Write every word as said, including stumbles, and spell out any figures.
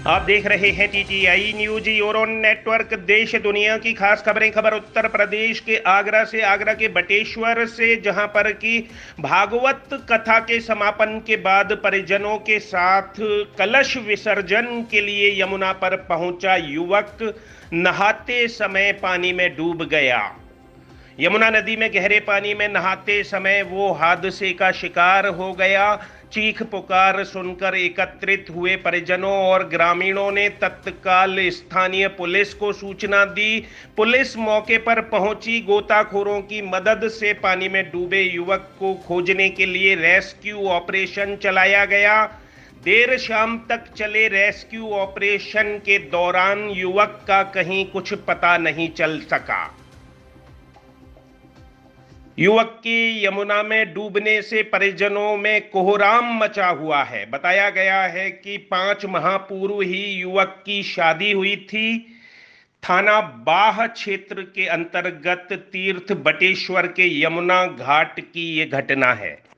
आप देख रहे हैं टीटीआई न्यूज यूरोन नेटवर्क। देश दुनिया की खास खबरें। खबर उत्तर प्रदेश के आगरा से, आगरा के बटेश्वर से, जहां पर कि भागवत कथा के समापन के बाद परिजनों के साथ कलश विसर्जन के लिए यमुना पर पहुंचा युवक नहाते समय पानी में डूब गया। यमुना नदी में गहरे पानी में नहाते समय वो हादसे का शिकार हो गया। चीख पुकार सुनकर एकत्रित हुए परिजनों और ग्रामीणों ने तत्काल स्थानीय पुलिस को सूचना दी। पुलिस मौके पर पहुंची। गोताखोरों की मदद से पानी में डूबे युवक को खोजने के लिए रेस्क्यू ऑपरेशन चलाया गया। देर शाम तक चले रेस्क्यू ऑपरेशन के दौरान युवक का कहीं कुछ पता नहीं चल सका। युवक की यमुना में डूबने से परिजनों में कोहराम मचा हुआ है। बताया गया है कि पांच माह पूर्व ही युवक की शादी हुई थी। थाना बाह क्षेत्र के अंतर्गत तीर्थ बटेश्वर के यमुना घाट की यह घटना है।